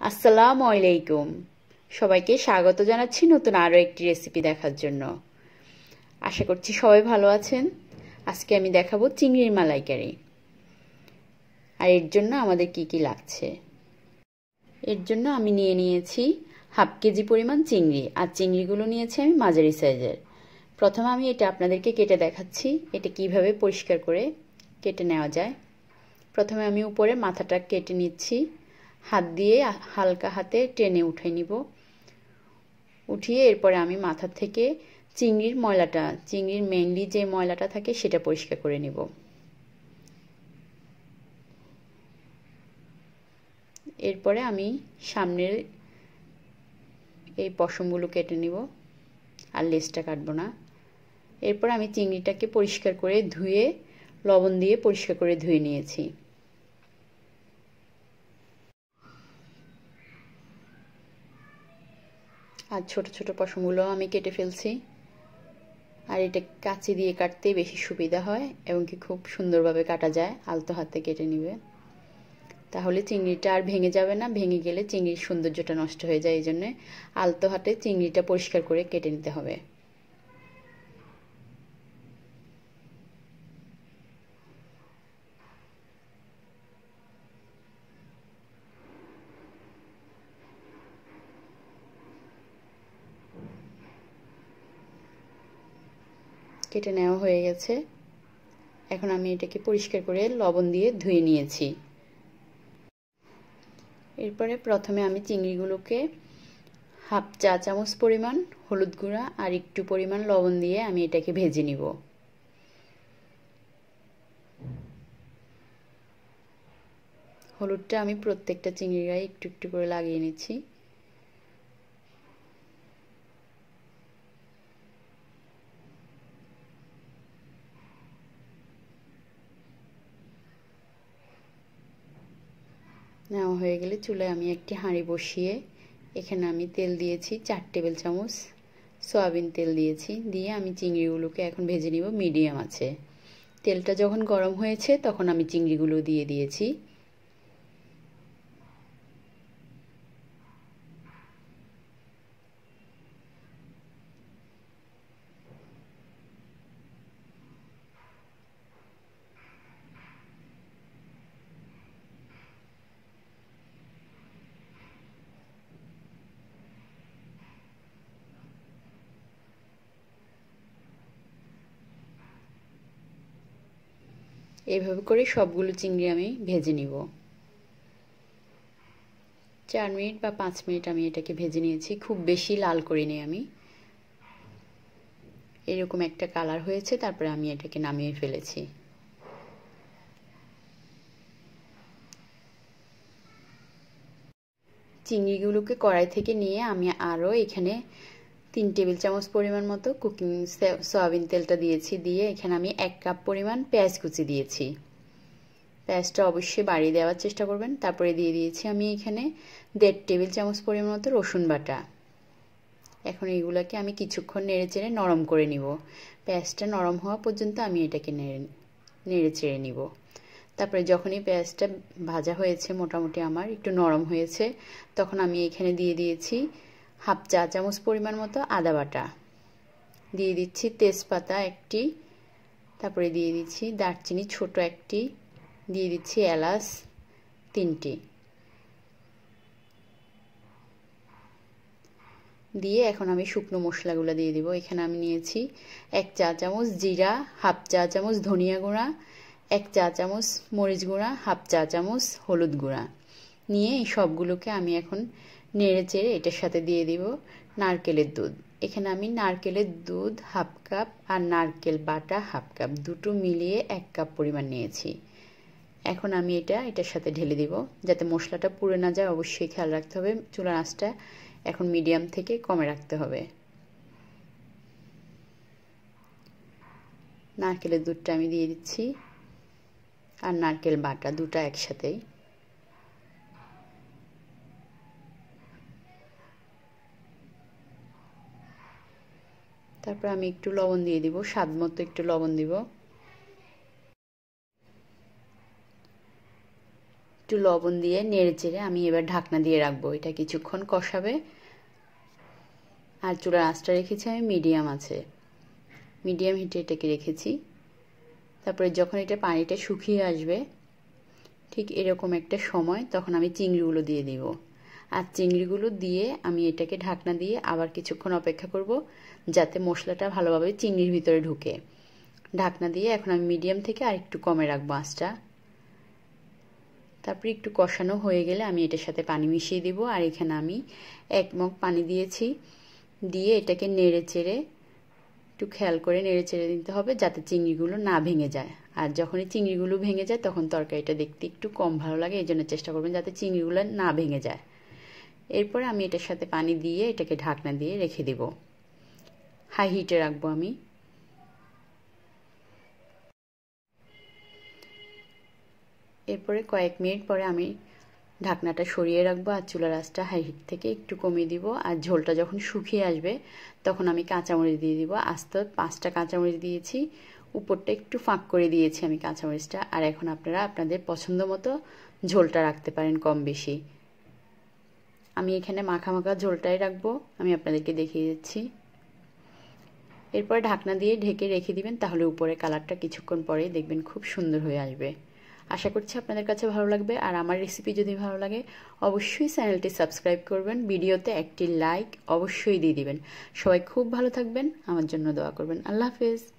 আসসালামু আলাইকুম। সবাইকে স্বাগত জানাচ্ছি নতুন আরও একটি রেসিপি দেখার জন্য। আশা করছি সবাই ভালো আছেন। আজকে আমি দেখাবো চিংড়ির মালাইকারি। আর এর জন্য আমাদের কি কি লাগছে। এর জন্য আমি নিয়েছি হাফ কেজি পরিমাণ চিংড়ি, আর চিংড়িগুলো নিয়েছি আমি মাঝারি সাইজের। প্রথমে আমি এটা আপনাদেরকে কেটে দেখাচ্ছি এটা কিভাবে পরিষ্কার করে কেটে নেওয়া যায়। প্রথমে আমি উপরে মাথাটা কেটে নিচ্ছি, হাত দিয়ে হালকা হাতে টেনে উঠিয়ে নিব। উঠিয়ে এরপরে আমি মাথা থেকে চিংড়ির মেইনলি যে ময়লাটা থাকে সেটা পরিষ্কার করে নিব। এরপরে আমি সামনের এই পশমগুলো কেটে নিব, আর লেজটা কাটবো না। এরপর আমি চিংড়িটাকে পরিষ্কার করে ধুয়ে লবণ দিয়ে পরিষ্কার করে ধুয়ে নিয়েছি। আর ছোট ছোট পশমগুলো আমি কেটে ফেলছি। আর এটা কাঁচি দিয়ে কাটতে বেশি সুবিধা হয় এবং কি খুব সুন্দরভাবে কাটা যায়। আলতো হাতে কেটে নিবে, তাহলে চিংড়িটা আর ভেঙে যাবে না। ভেঙে গেলে চিংড়ির সৌন্দর্যটা নষ্ট হয়ে যায়। এই জন্য আলতো হাতে চিংড়িটা পরিষ্কার করে কেটে নিতে হবে। কেটে নেওয়া হয়ে গেছে। এখন আমি এটাকে পরিষ্কার করে লবণ দিয়ে ধুয়ে নিয়েছি। এরপরে প্রথমে আমি চিংড়িগুলোকে হাফ চা চামচ পরিমাণ হলুদ গুঁড়া আর একটু পরিমাণ লবণ দিয়ে আমি এটাকে ভেজে নিব। হলুদটা আমি প্রত্যেকটা চিংড়ির গায়ে একটু একটু করে লাগিয়ে নিচ্ছি। নেওয়া হয়ে গেলে চুলায় আমি একটি হাঁড়ি বসিয়ে এখানে আমি তেল দিয়েছি 4 টেবিল চামচ, সয়াবিন তেল দিয়েছি। দিয়ে আমি চিংড়িগুলোকে এখন ভেজে নিব মিডিয়াম আছে। তেলটা যখন গরম হয়েছে তখন আমি চিংড়িগুলো দিয়ে দিয়েছি। এইভাবে করে সবগুলো চিংড়ি আমি ভেজে নিব। 4 মিনিট বা 5 মিনিট আমি এটাকে ভেজে নিয়েছি। খুব বেশি লাল করিনি আমি। এরকম একটা কালার হয়েছে, তারপরে আমি এটাকে নামিয়ে ফেলেছি। চিংড়িগুলোকে কড়াই থেকে নিয়ে আমি আরও এখানে 3 টেবিল চামচ পরিমাণ মতো কুকিং সয়াবিন তেলটা দিয়েছি। দিয়ে এখানে আমি 1 কাপ পরিমাণ পেঁয়াজ কুচি দিয়েছি। পেঁয়াজটা অবশ্যই বাড়িয়ে দেওয়ার চেষ্টা করবেন। তারপরে দিয়ে দিয়েছি আমি এখানে 1.5 টেবিল চামচ পরিমাণ মতো রসুন বাটা। এখন এইগুলোকে আমি কিছুক্ষণ নেড়ে চেড়ে নরম করে নিব। পেঁয়াজটা নরম হওয়া পর্যন্ত আমি এটাকে নেড়ে চেড়ে নিব। তারপরে যখনই পেঁয়াজটা ভাজা হয়েছে, মোটামুটি আমার একটু নরম হয়েছে, তখন আমি এখানে দিয়ে দিয়েছি হাফ চা চামচ পরিমাণ মতো আদা বাটা। দিয়ে দিচ্ছি তেজপাতা একটি, তারপরে দিয়ে দিচ্ছি দারচিনি ছোট একটি, দিয়ে দিচ্ছি এলাচ 3টি। দিয়ে এখন আমি শুকনো মশলাগুলো দিয়ে দিব। এখানে আমি নিয়েছি 1 চা চামচ জিরা, হাফ চা চামচ ধনিয়া গুঁড়া, 1 চা চামচ মরিচ গুঁড়া, হাফ চা চামচ হলুদ গুঁড়া। নিয়ে এই সবগুলোকে আমি এখন নেড়ে চেড়ে এটার সাথে দিয়ে দিব নারকেলের দুধ। এখানে আমি নারকেলের দুধ হাফ কাপ আর নারকেল বাটা হাফ কাপ, দুটো মিলিয়ে 1 কাপ পরিমাণ নিয়েছি। এখন আমি এটার সাথে ঢেলে দিব। যাতে মশলাটা পুড়ে না যায় অবশ্যই খেয়াল রাখতে হবে। চুলার আঁচটা এখন মিডিয়াম থেকে কমে রাখতে হবে। নারকেলের দুধটা আমি দিয়ে দিচ্ছি আর নারকেল বাটা দুটো একসাথেই। তারপর আমি একটু লবণ দিয়ে দিব, স্বাদ মতো একটু লবণ দিব। একটু লবণ দিয়ে নেড়েচেড়ে আমি এবার ঢাকনা দিয়ে রাখবো। এটা কিছুক্ষণ কষাবে। আর চুলার আঁচটা রেখেছি আমি মিডিয়াম আছে, মিডিয়াম হিটে এটাকে রেখেছি। তারপরে যখন এটা পানিটা শুকিয়ে আসবে ঠিক এরকম একটা সময়, তখন আমি চিংড়িগুলো দিয়ে দিব। আর চিংড়িগুলো দিয়ে আমি এটাকে ঢাকনা দিয়ে আবার কিছুক্ষণ অপেক্ষা করব, যাতে মশলাটা ভালোভাবে চিংড়ির ভিতরে ঢুকে। ঢাকনা দিয়ে এখন আমি মিডিয়াম থেকে আর একটু কমে রাখবো আঁচটা। তারপরে একটু কষানো হয়ে গেলে আমি এটার সাথে পানি মিশিয়ে দিব। আর এখানে আমি 1 মগ পানি দিয়েছি, দিয়ে এটাকে নেড়ে চেড়ে একটু খেয়াল করে নেড়ে চেড়ে দিতে হবে, যাতে চিংড়িগুলো না ভেঙে যায়। আর যখনই চিংড়িগুলো ভেঙে যায় তখন তরকারিটা দেখতে একটু কম ভালো লাগে, এই জন্য চেষ্টা করবেন যাতে চিংড়িগুলো না ভেঙে যায়। এরপরে আমি এটার সাথে পানি দিয়ে এটাকে ঢাকনা দিয়ে রেখে দেব। হাই হিটে রাখবো আমি। এরপরে কয়েক মিনিট পরে আমি ঢাকনাটা সরিয়ে রাখবো আর চুলার আঁচটা হাই হিট থেকে একটু কমিয়ে দিব। আর ঝোলটা যখন শুকিয়ে আসবে তখন আমি কাঁচামরিচ দিয়ে দিব। আস্তে 5টা কাঁচামরিচ দিয়েছি, উপরটা একটু ফাঁক করে দিয়েছি আমি কাঁচামরিচটা। আর এখন আপনারা আপনাদের পছন্দ মতো ঝোলটা রাখতে পারেন কম বেশি। আমি এখানে মাখা মাখা ঝোলটাই রাখবো, আমি আপনাদেরকে দেখিয়ে দিচ্ছি। এরপর ঢাকনা দিয়ে ঢেকে রেখে দিবেন, তাহলে উপরে কালারটা কিছুক্ষণ পরে দেখবেন খুব সুন্দর হয়ে আসবে। আশা করছি আপনাদের কাছে ভালো লাগবে। আর আমার রেসিপি যদি ভালো লাগে অবশ্যই চ্যানেলটি সাবস্ক্রাইব করবেন, ভিডিওতে একটি লাইক অবশ্যই দিয়ে দিবেন। সবাই খুব ভালো থাকবেন, আমার জন্য দোয়া করবেন। আল্লাহ হাফেজ।